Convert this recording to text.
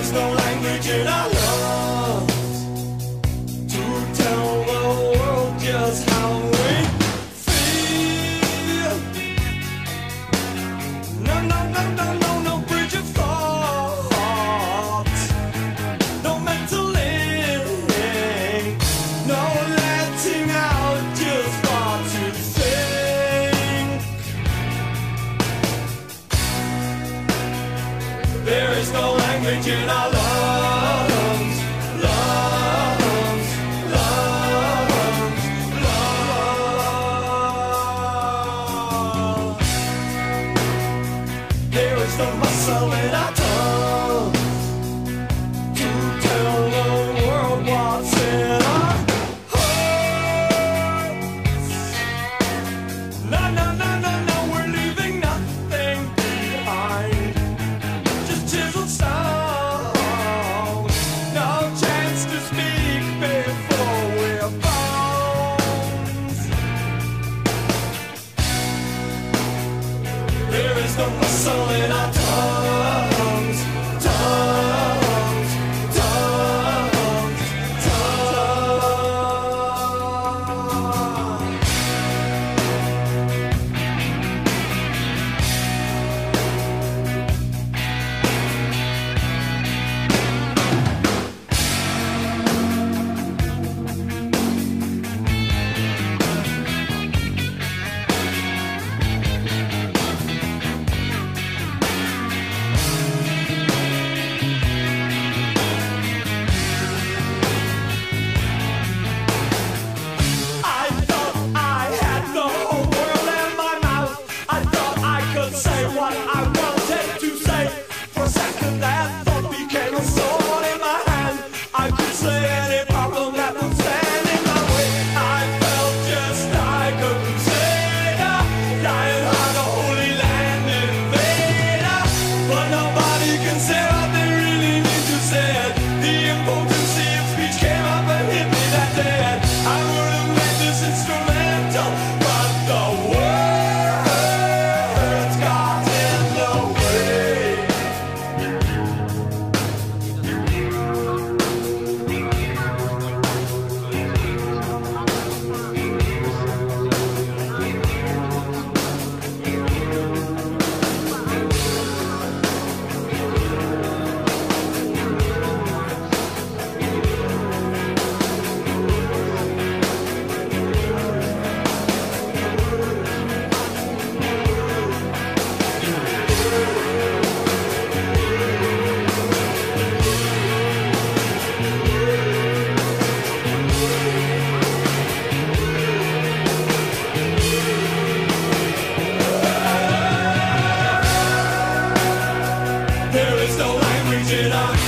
is no language in our lungs to tell the world just how we feel. No, no, no, no, no, no bridge of thoughts, no mental link, no letting out just what to think. There is no language in our lungs, lungs, lungs, lungs. There is no muscle in our tongue to tell the world what's in our hearts. No, no, no, no, no, we're leaving nothing behind. Just chiseled stone, no chance to speak before we're bones. There is no muscle in our tongues, tongues, tongues, tongues. I thought I had the whole world in my mouth. I thought I could say what I wanted to say. For a second that thought became a sword in my hand. I could slay any problem that would stand in my way. I felt just like a crusader, dying like a holy land invader. But nobody can say what they really need to say. The impotency of speech came up and hit me that day. I would have made this instrumental, but the words got in the way. There is no language in our